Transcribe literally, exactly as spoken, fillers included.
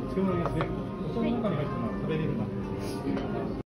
漬物ですね。お茶の中に入ってます。